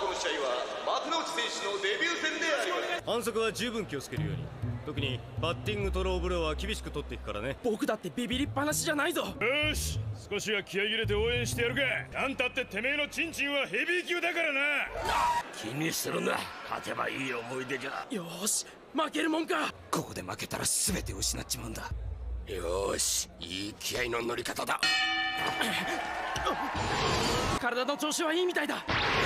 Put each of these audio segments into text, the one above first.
の試合は幕内選手のデビュー戦であります。 反則は十分気をつけるように。特にバッティングとローブローは厳しく取っていくからね。 僕だってビビりっぱなしじゃないぞ。 よし、少しは気合い入れて応援してやるか。なんたっててめえのチンチンはヘビー級だからな。 気にするな、勝てばいい思い出じゃ。 よーし、負けるもんか。 ここで負けたら全て失っちまうんだ。よーし、いい気合の乗り方だ。 体の調子はいいみたいだ。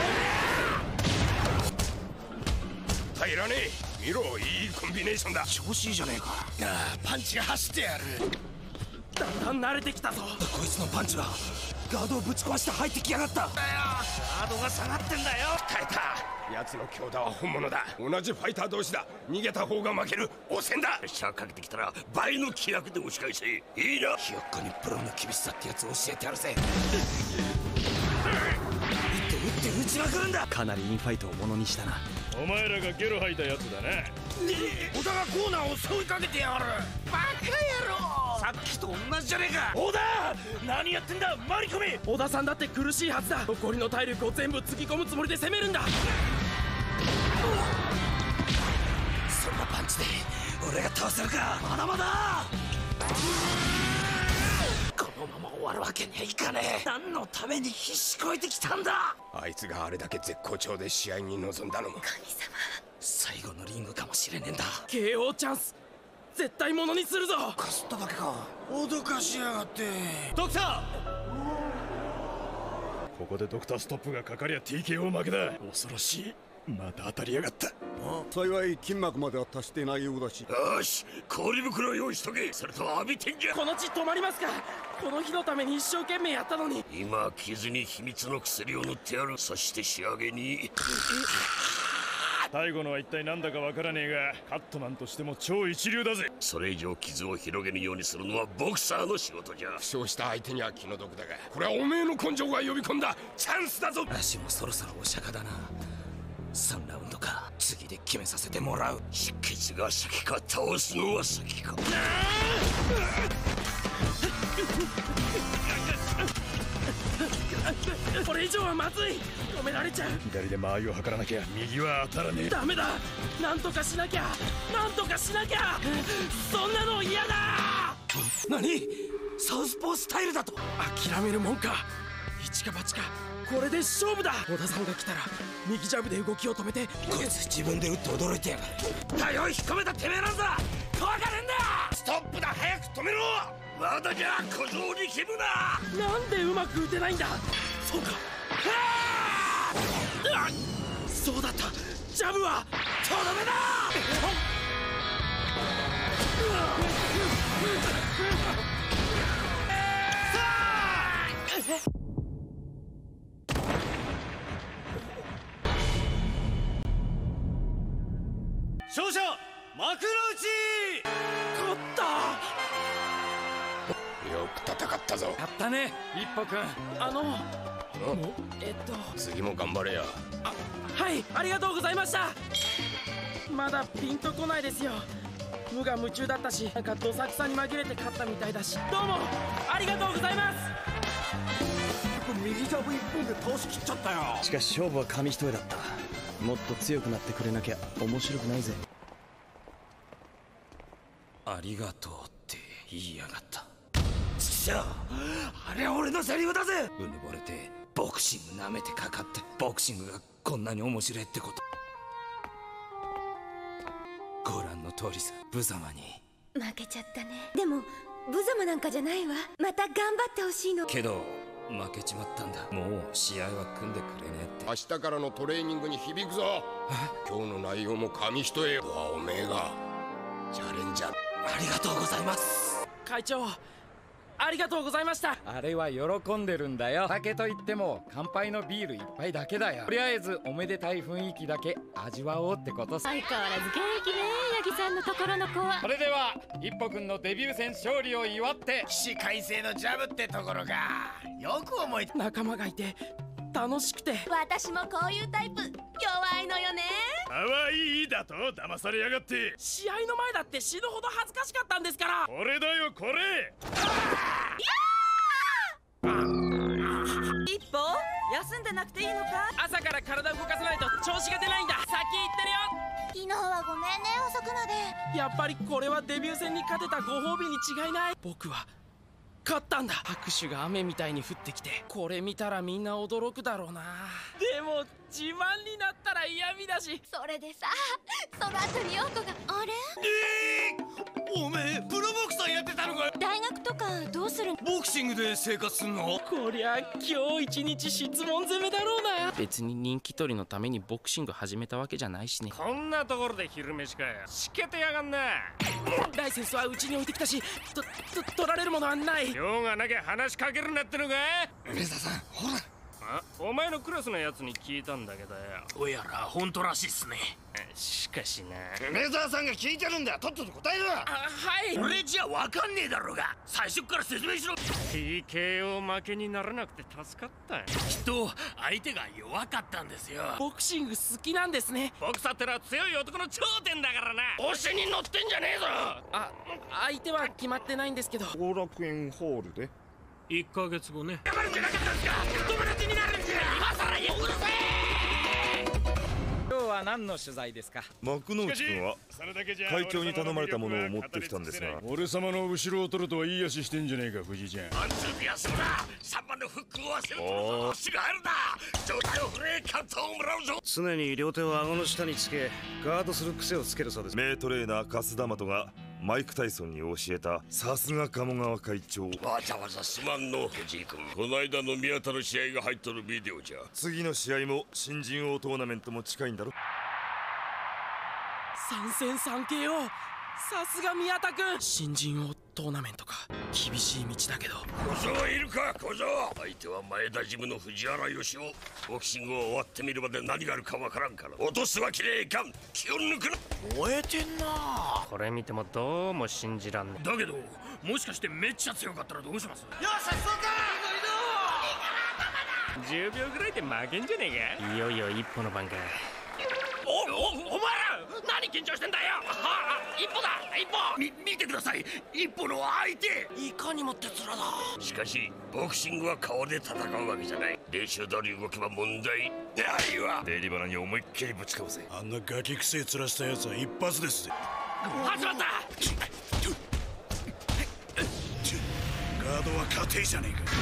入らねえ。見ろ、いいコンビネーションだ。 調子いいじゃねえか。ああ、パンチが走ってやる。 だんだん慣れてきたぞ。 こいつのパンチがガードをぶち壊して入ってきやがった。ガードが下がってんだよ。 耐えた。奴の強打は本物だ。同じファイター同士だ。逃げた方が負ける。汚染だ。 プレッシャーかけてきたら倍の気楽で押し返せ。いいな。ひよっこにプロの厳しさってやつを教えてやるぜ。打って打ちまくるんだ。 かなりインファイトをものにしたな。 お前らがゲロ吐いたやつだな。 小田がコーナーを襲いかけてやる。バカ野郎、さっきと同じじゃねえか。 小田、何やってんだ。回り込め。 小田さんだって苦しいはずだ。残りの体力を全部つぎ込むつもりで攻めるんだ。 そんなパンチで俺が倒せるか。まだまだ。このまま終わるわけにはいかねえ。何のために必死こいてきたんだ。 あいつがあれだけ絶好調で試合に臨んだのも。 神様、 最後のリングかもしれねえんだ。 KO チャンス絶対ものにするぞ。 かすっただけか。脅かしやがって。 ドクター、 ここでドクターストップがかかりゃ TKO 負けだ。恐ろしい。また当たりやがった。 幸い筋膜までは達してないようだし。 よし、氷袋用意しとけ。それと浴びてんじゃ。 この血止まりますか。この日のために一生懸命やったのに。 今傷に秘密の薬を塗ってやる。そして仕上げに最後のは一体何だかわからねえが、カットマンとしても超一流だぜ。 それ以上傷を広げぬようにするのはボクサーの仕事じゃ。 負傷した相手には気の毒だが、これはおめえの根性が呼び込んだチャンスだぞ。 足もそろそろお釈迦だな。3ラウンドか。次で決めさせてもらう。出血が先か倒すのは先か。 これ以上はまずい。止められちゃう。 左で間合いを図らなきゃ右は当たらねえ。 ダメだ。なんとかしなきゃ、なんとかしなきゃ。そんなの嫌だ。 何、サウスポースタイルだと。 諦めるもんか。一か八か、これで勝負だ。小田さんが来たら右ジャブで動きを止めて。 こいつ自分で打って驚いてやがる。だよ、引っ込めたてめえなんだ。怖がれんだ。ストップだ、早く止めろ。まだじゃ小僧に気分な。 なんでうまく打てないんだ。そうか。そうだった。ジャブはとどめだ。 勝者幕内。 勝った。 よく戦ったぞ。 やったね、一歩くん。 次も頑張れや。 はい、ありがとうございました。まだピンとこないですよ。無我夢中だったし、なんかどさくさに紛れて勝ったみたいだし。どうもありがとうございます。 右ジャブ一本で倒しきっちゃったよ。 しかし勝負は紙一重だった。もっと強くなってくれなきゃ面白くないぜ。 ありがとうって言いやがった。ちくしょう、あれは俺のセリフだぜ。うぬぼれてボクシング舐めてかかって、ボクシングがこんなに面白いってこと。ご覧の通りさ、無様に。 負けちゃったね。でも無様なんかじゃないわ。また頑張ってほしいの。 けど負けちまったんだ。もう試合は組んでくれねえって。 明日からのトレーニングに響くぞ。今日の内容も紙一重。はおめえがチャレンジャー。 ありがとうございます。 会長、ありがとうございました。 あれは喜んでるんだよ。酒といっても乾杯のビール一杯だけだよ。とりあえずおめでたい雰囲気だけ味わおうってことさ。 相変わらず元気ね、八木さんのところの子は。 それでは一歩くんのデビュー戦勝利を祝って。 起死回生のジャブってところか。よく思い。 仲間がいて楽しくて。 私もこういうタイプ弱いのよね。 かわいいだと騙されやがって。 試合の前だって死ぬほど恥ずかしかったんですから。 これだよこれ。 一歩、 休んでなくていいのか？ 朝から体動かさないと調子が出ないんだ。先行ってるよ。 昨日はごめんね、遅くまで。 やっぱりこれはデビュー戦に勝てたご褒美に違いない。僕は勝ったんだ。拍手が雨みたいに降ってきて、これ見たらみんな驚くだろうな。でも自慢になったら嫌味だし。 それでさ、その後に陽子があれ、 おめえプロボクサーやってたのか？ 大学とかどうする？ ボクシングで生活すんの？ こりゃ今日一日質問攻めだろうな。別に人気取りのためにボクシング始めたわけじゃないしね。 こんなところで昼飯かよ。しけてやがんな。 ライセンスはうちに置いてきたし、取られるものはない。 用がなきゃ話しかけるなってのか？ 梅沢さん、ほら。 お前のクラスのやつに聞いたんだけどよ。 どうやら本当らしいっすね。 しかしな。 梅沢さんが聞いてるんだ。とっとと答えろ。 はい。 俺じゃわかんねえだろうが、最初から説明しろ。 TKO 負けにならなくて助かったよ。 きっと相手が弱かったんですよ。 ボクシング好きなんですね。 ボクサーってのは強い男の頂点だからな。 押しに乗ってんじゃねえぞ。 相手は決まってないんですけど。 後楽園ホールで 1ヶ月後ね。 頑張るんじゃなかったんですか？友達になるんじゃ。今さら言うるせ今日は何の取材ですか？ 幕之内君は会長に頼まれたものを持ってきたんですが、俺様の後ろを取るとは言い足してんじゃねえか、藤井ちゃん。 アンツーピアスだ。3番のフックを忘れると足が入るな。状態を振れ、カットをもらうぞ。 常に両手を顎の下につけガードする癖をつけるそうです。 名トレーナー粕田真がマイク・タイソンに教えた。さすが鴨川会長。 わざわざすまんの藤井君。この間の宮田の試合が入っとるビデオじゃ。 次の試合も新人王トーナメントも近いんだろ。 3戦3 KO。さすが宮田君。新人王トーナメントか。厳しい道だけど。 小僧はいるか？小僧。相手は前田ジムの藤原義雄。ボクシングを終わってみるまで何があるかわからんから、落とすわけにはいかん。気を抜くな。燃えてんな。 これ見てもどうも信じらんねえ。 だけどもしかしてめっちゃ強かったらどうします？よし、そうか。 10秒ぐらいで負けんじゃねえか。いよいよ一歩の番か。 お前ら何緊張してんだよ。一歩だ、一歩。見てください、一歩の相手いかにもって面だ。しかしボクシングは顔で戦うわけじゃない。練習通り動けば問題ないわ。 デリバラに思いっきりぶちかわせ。 あんなガキくせえ面したやつは一発ですぜ。 始まった。 ガードは家庭じゃねえか。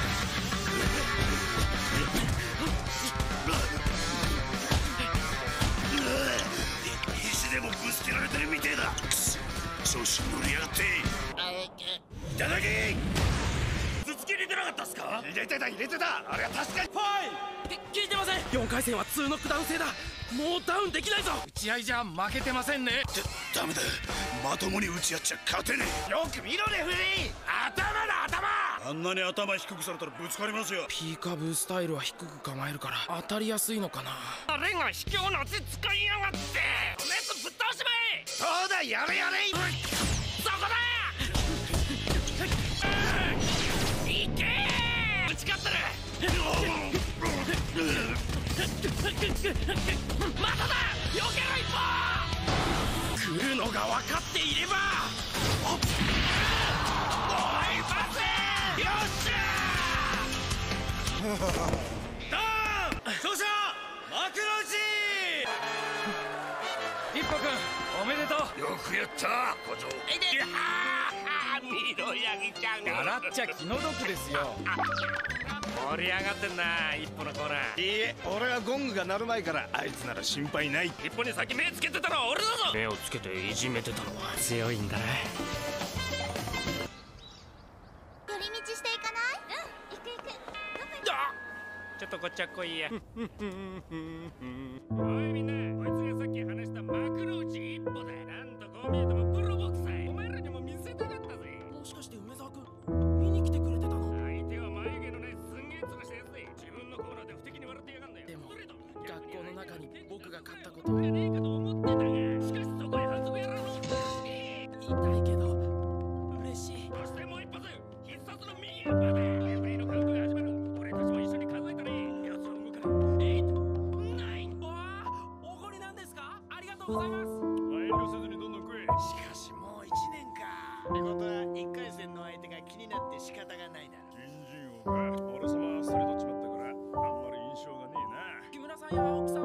石でもぶつけられてるみてえだ。調子乗りやがって。いただき。頭突き入れてなかったっすか？入れてた。あれは確かに。 聞いてません。4回戦は2ノックダウン制だ。もうダウンできないぞ。 打ち合いじゃ負けてませんね。 ダメだ、まともに打ち合っちゃ勝てねえ。 よく見ろレフェリー。頭だ、頭。 あんなに頭低くされたらぶつかりますよ。 ピーカブースタイルは低く構えるから当たりやすいのかな。 あれが卑怯な手使いやがって。 おめえとぶっ倒しまえ。そうだ、やれ。そこだ。いけー。打ち勝ってる。まただ。避けろ一歩。 来るのが分かっていれば。 おい待て。よっしゃー。ダウン。勝者幕内。 一歩くんおめでとう。 よくやった小僧。緑柳ちゃん。 笑っちゃ気の毒ですよ。盛り上がってんな一歩のコーナー。 いいえ、俺はゴングが鳴る前からあいつなら心配ない。 一歩に先目つけてたのは俺だぞ。 目をつけていじめてたのは強いんだな。 寄り道していかない？行く。どこ行く？ ちょっとこっちは来いや。おいみんな、こいつがさっき話した幕の内一歩だ。なんとこう見えてもプロボクサー。お前らにも見せたかったぜ。 もしかして梅沢君見に来てくれてたの？ 相手は眉毛のないすんげえ面したやつで、自分のコーナーで不敵に笑ってやがんだよ。 でも学校の中に僕が勝ったこがねえかと思ってたが、しかしそこへ反則やらろ。 痛いけど嬉しい。 そしてもう一発必殺の右アッパーだ。レフェリーのカウントが始まる。俺たちも一緒に数えたね。やつは動かない。8、9。 わあ、おごりなんですか？ありがとうございます。 遠慮せずにどんどん食え。 しかしもう1年か。ってことは1回戦の相手が気になって仕方がないな。 新人王か。俺様はそれとっちまったからあんまりや奥さん